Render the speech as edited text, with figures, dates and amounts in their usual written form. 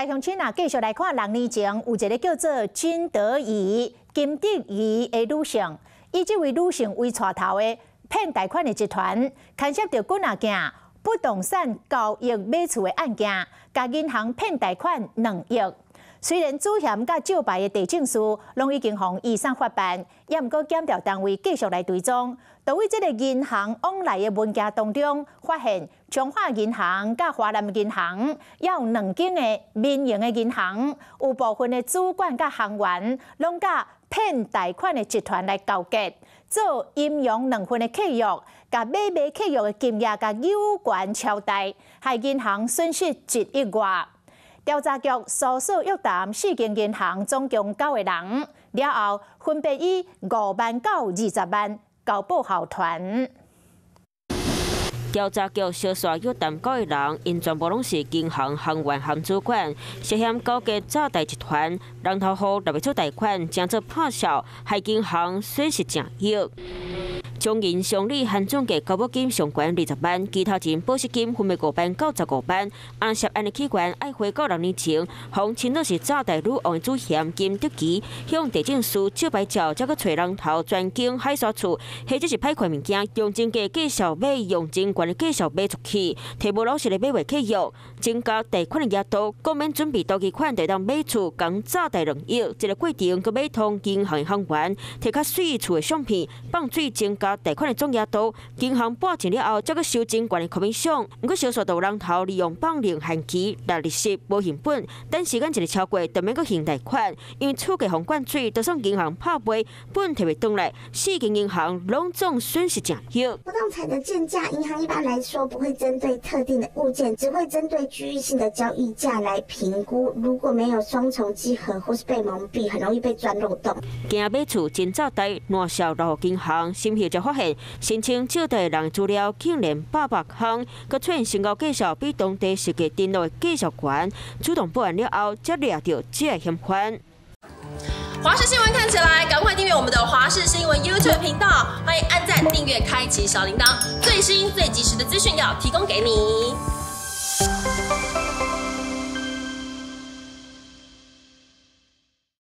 来，乡亲啊，继续来看6年前有一个叫做金德仪、金德仪的女性，以这位女性为带头的骗贷款的集团，牵涉到几啊件不动产交易买厝的案件，甲银行骗贷款2亿。虽然主嫌甲照牌的地政士拢已经向移送法办，也毋过检调单位继续来追踪。就为这个银行往来的文件当中，发现中华银行甲华南银行也有2间的民营的银行，有部分的主管甲行员拢甲骗贷款的集团来交结，做阴阳2份的契约，甲买卖契约的金额甲有关超贷，害银行损失1亿外。调查局搜索约谈4间银行，总共9个人，了后分别以5万到20万交保候团。 调查局小刷约谈9个人，因全部拢是银行行员和主管，涉嫌勾结诈贷集团，人头户特别出贷款，将做拍销，害银行损失1亿。将银常理和总计交保金上悬20万，其他钱保释金分别5万到15万。按涉案的期间爱回到6年前，从青岛市诈贷女王的主嫌金德基向地政署照牌照，再去找人头专经海沙处，或者是歹款物件，用真价介绍买，用真悬的介绍买出去，提无老实的买卖契约，增加贷款的额度，国免准备到期款就当买厝，共诈贷2亿。这个过程佮买通银行的行员，摕较水厝的相片，放水增加贷款的总额度，银行拨钱了后，再去收真悬的口面相。不过，小数有人头利用绑令限期、拿利息、无现本，等时间一日超过，就免去还贷款。因为厝价互灌水，就算银行拍卖，本摕袂回来，4间银行拢总损失1亿。 不动产的建价，银行一般来说不会针对特定的物件，只会针对区域性的交易价来评估。如果没有双重稽核或是被蒙蔽，很容易被钻漏洞。 惊买厝真诈贷，乱销落银行，审核才发现。申请借贷人资料竟然800项，佮出现身高介绍比当地实际登录的介绍悬，主动报案了后，才掠到这个嫌犯。 华视新闻看起来，赶快订阅我们的华视新闻 YouTube 频道，欢迎按赞、订阅、开启小铃铛，最新最及时的资讯要提供给你。